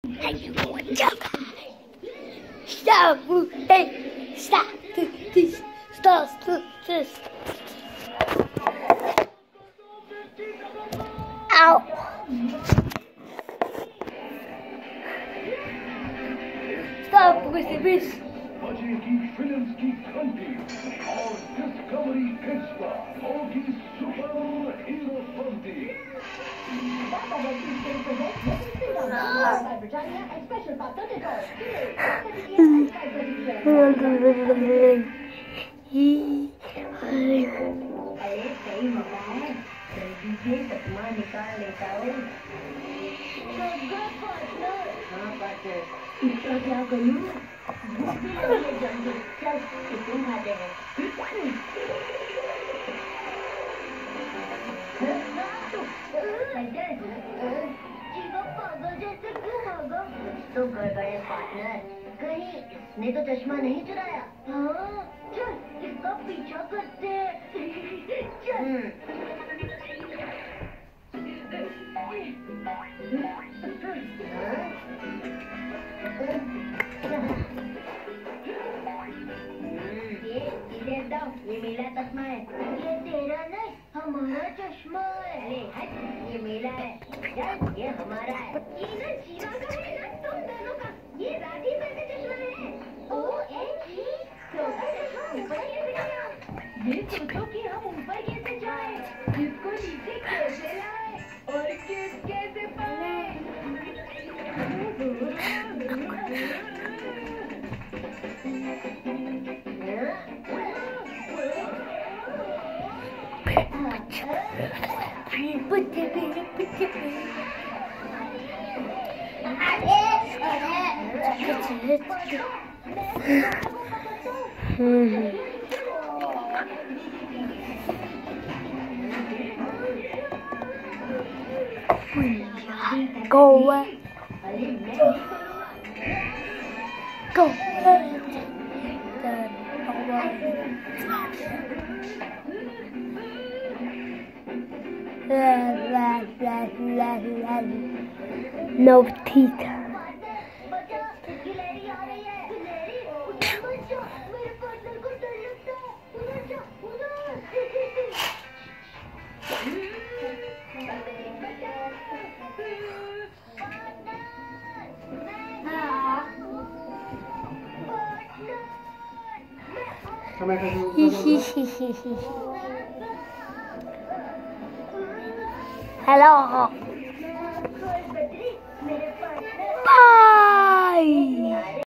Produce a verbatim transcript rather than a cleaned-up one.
Stop! Hey! Stop! This! Stop! This! Ow! Stop with this! Bajeki Filmski Kanti और Discovery Kids का होगी super hero पंक्ति। अरे सही मौका है, जल्दी से चकमा निकाल लेता हूँ। हाँ पार्टनर, इसका क्या करूँ? जल्दी चल टिफिन खाते हैं। पागल जैसे क्यों भागा? तो गड़बड़ है पार्टनर, कहीं इसने तो चश्मा नहीं चुराया? हाँ, चल इसका पीछा करते हैं। चल। ये मेरा चश्मा है। ये तेरा नहीं, हमारा चश्मा है। ले हट, ये मेरा है। चल, ये हमारा है। ये ना जीवा का है ना तुम दोनों का। ये राठी सर का चश्मा है। ओ एच ई, छोटा चश्मा ऊपर कैसे गया? ये सोचो कि हम ऊपर कैसे जाए, इसको नीचे कैसे लाए और किस कैसे पाए। Go away. Go away. No teeth. Hello.